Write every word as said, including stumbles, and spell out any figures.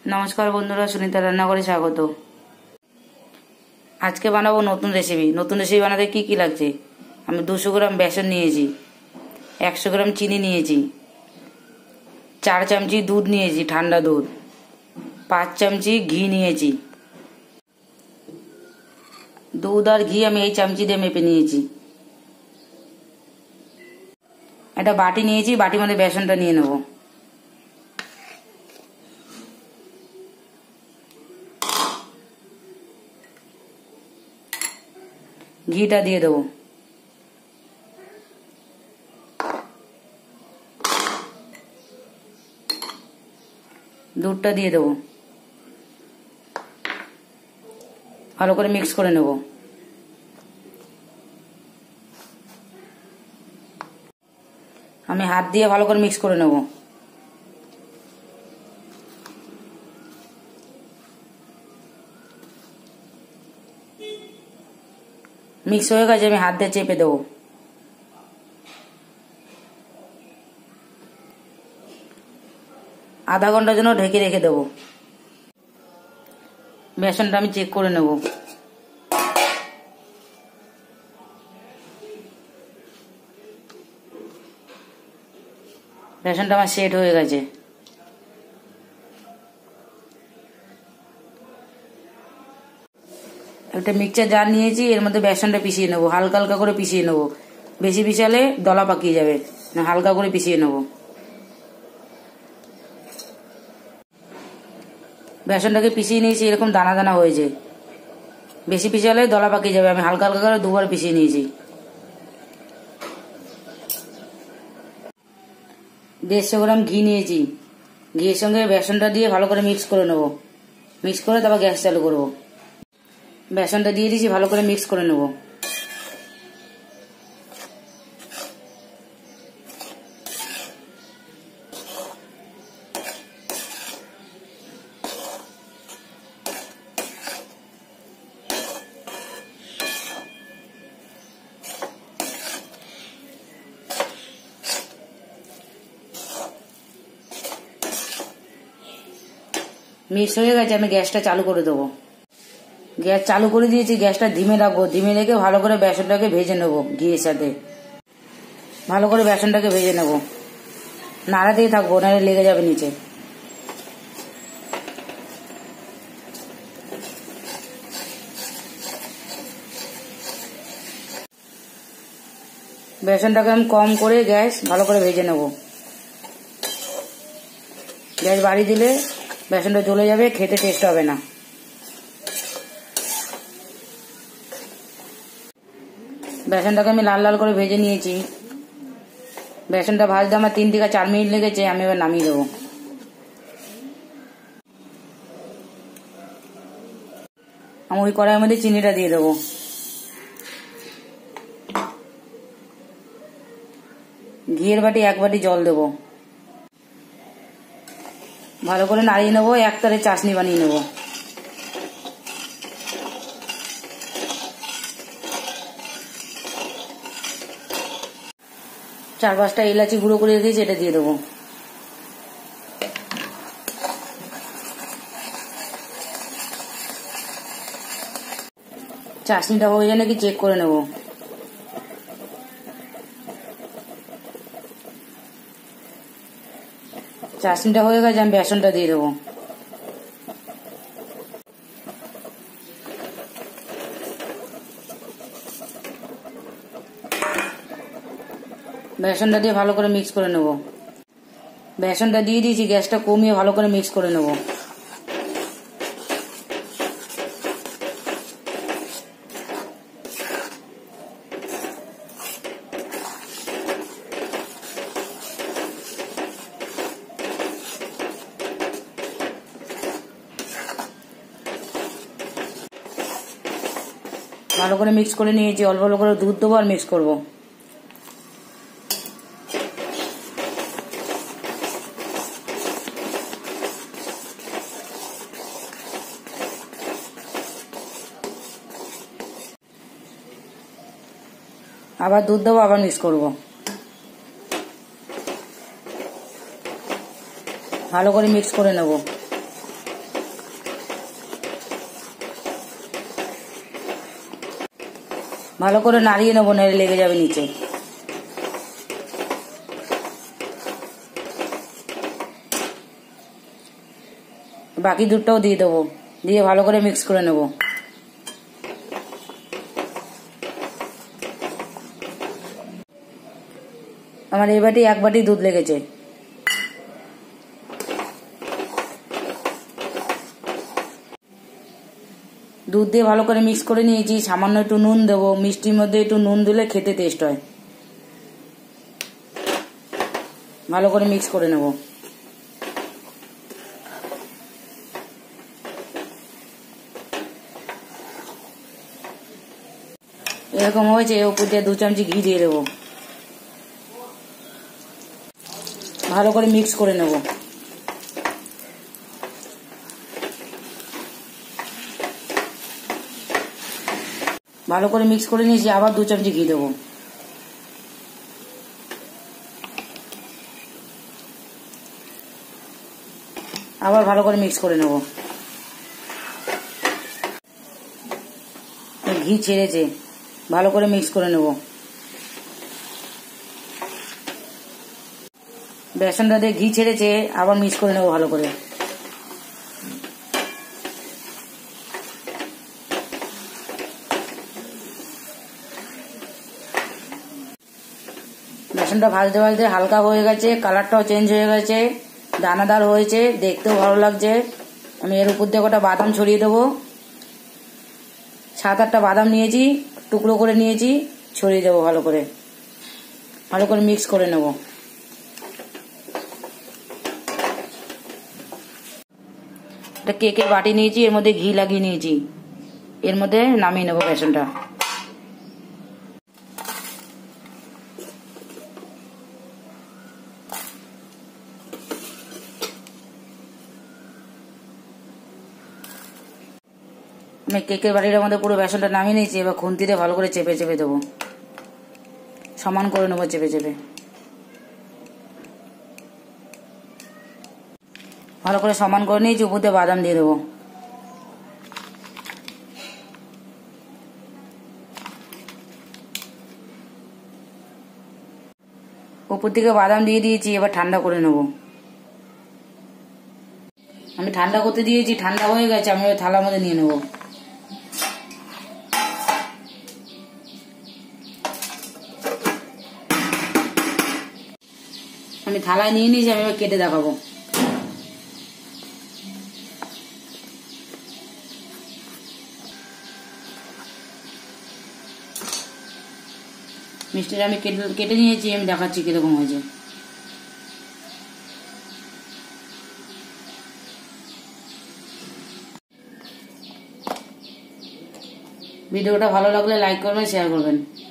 नमस्कार बंधुरा सुनीता रान्नाघरे स्वागत। आज के बनाबो नतून रेसिपि। नतून रेसिपि बनाते की की लागছে आमी दुशो ग्राम बेसन निয়েছি, একশো গ্রাম চিনি নিয়েছি, चार চামচি दूध নিয়েছি ঠান্ডা दूध, पाँच চামচি ঘি নিয়েছি। दूध और घी আমি এই চামচি দিয়ে মেপে নিয়েছি। একটা বাটি নিয়েছি, বাটির মধ্যে বেসনটা নিয়ে নেব। ঘিটা দিয়ে দেবো। দুধটা দিয়ে দেবো। ভালো করে মিক্স করে নেব। আমি হাত দিয়ে ভালো করে মিক্স করে নেব। মিক্স হয়ে গেছে, আমি হাত দিয়ে চেপে দেবো। আধা ঘন্টার জন্য ঢেকে রেখে দেবো। বেসনটা আমি চেক করে নেব। বেসনটা আমার সেট হয়ে গেছে। একটা মিক্সচার জার নিয়েছি, এর মধ্যে বেসনটা পিষিয়ে নেবো। হালকা হালকা করে পিষিয়ে নেবো, বেশি পিছালে দলা পাকিয়ে যাবে, হালকা করে পিষিয়ে নেবো। বেসনটাকে পিষিয়ে নিয়েছি, এরকম দানা দানা হয়েছে। বেশি পিছালে দলা পাকিয়ে যাবে, আমি হালকা হালকা করে দুবার পিষিয়ে নিয়েছি। দেড়শো গ্রাম ঘি নিয়েছি, ঘিয়ের সঙ্গে বেসনটা দিয়ে ভালো করে মিক্স করে নেবো। মিক্স করে তারপর গ্যাস চালু করবো। বেসনটা দিয়ে দিয়েছি, ভালো করে মিক্স করে নেব। মিক্স হয়ে গেছে, আমি গ্যাসটা চালু করে দেবো। গ্যাস চালু করে দিয়েছি, গ্যাসটা ধিমে রাখবো। ধিমে রেখে ভালো করে বেসনটাকে ভেজে নেবো। ঘিয়ের সাথে ভালো করে বেসনটাকে ভেজে নেবো। নাড়াতেই থাকবো, নাহলে লেগে যাবে নিচে। বেসনটাকে আমি কম করে গ্যাস ভালো করে ভেজে নেবো। গ্যাস বাড়িয়ে দিলে বেসনটা জ্বলে যাবে, খেতে টেস্ট হবে না। বেসনটাকে আমি লাল লাল করে ভেজে নিয়েছি। বেসনটা ভাজতে আমার তিন থেকে চার মিনিট লেগেছে। আমি এবার নামিয়ে দেবো। আমি ওই কড়াইয়ের মধ্যে চিনিটা দিয়ে দেবো। ঘিয়ের বাটি এক বাটি জল দেবো। ভালো করে নাড়িয়ে নেবো, একতারে চাশনি বানিয়ে নেবো। চার পাঁচটা এলাচি গুঁড়ো করে দিয়েছি, এটা দিয়ে দেবো। চাশনিটা হয়ে যায় নাকি চেক করে নেব। চাশনিটা হয়ে গেছে, আমি বেসনটা দিয়ে দেবো। বেসনটা দিয়ে ভালো করে মিক্স করে নেব। বেসনটা দিয়ে দিয়েছি, গ্যাসটা কমিয়ে ভালো করে মিক্স করে নেব। ভালো করে মিক্স করে নিয়েছি। অল্প অল্প করে দুধ দেবো আর মিক্স করবো। আবার দুধ দেবো, আবার মিক্স করবো। ভালো করে মিক্স করে নেব। ভালো করে নাড়িয়ে নেবো, নেড়ে লেগে যাবে নিচে। বাকি দুধটাও দিয়ে দেবো, দিয়ে ভালো করে মিক্স করে নেব। আমার এই বাটি এক বাটি দুধ লেগেছে। দুধ দিয়ে ভালো করে মিক্স করে নিয়েছি। সামান্য একটু নুন দেবো, মিষ্টির মধ্যে একটু নুন দিলে খেতে টেস্ট হয়। ভালো করে মিক্স করে নেব। এরকম হয়েছে, উপর দিয়ে দু চামচি ঘি দিয়ে দেবো। ভালো করে মিক্স করে নেব। ভালো করে মিক্স করে নিয়েছি, আবার দু চামচি ঘি দেবো। আবার ভালো করে মিক্স করে নেব। ঘি ছেড়েছে, ভালো করে মিক্স করে নেব। বেসনটা দিয়ে ঘি ছেড়েছে, আবার মিক্স করে নেব ভালো করে। বেসনটা ভাজতে ভাজতে হালকা হয়ে গেছে, কালারটাও চেঞ্জ হয়ে গেছে, দানাদার হয়েছে, দেখতেও ভালো লাগছে। আমি এর উপর দিয়ে কটা বাদাম ছড়িয়ে দেবো। সাত আটটা বাদাম নিয়েছি, টুকরো করে নিয়েছি, ছড়িয়ে দেবো ভালো করে। ভালো করে মিক্স করে নেব। একটা কেকের বাটি নিয়েছি, এর মধ্যে ঘি লাগিয়ে নিয়েছি, এর মধ্যে নামিয়ে নেব বেসনটা। আমি কেকের বাটিটার মধ্যে পুরো বেসনটা নামিয়ে নিয়েছি। এবার খুন্তিতে ভালো করে চেপে চেপে দেবো, সমান করে নেবো চেপে চেপে। ভালো করে সমান করে নিয়েছি, উপর দিয়ে বাদাম দিয়ে দেবো। উপর থেকে বাদাম দিয়ে দিয়েছি, এবার ঠান্ডা করে নেব। আমি ঠান্ডা করতে দিয়েছি, ঠান্ডা হয়ে গেছে। আমি ওই থালার মধ্যে নিয়ে নেব। আমি থালায় নিয়ে নিয়েছি, আমি এবার কেটে দেখাবো। মিষ্টিটা আমি কেটে কেটে নিয়েছি, আমি দেখাচ্ছি কিরকম হয়েছে। ভিডিওটা ভালো লাগলে লাইক করবেন, শেয়ার করবেন।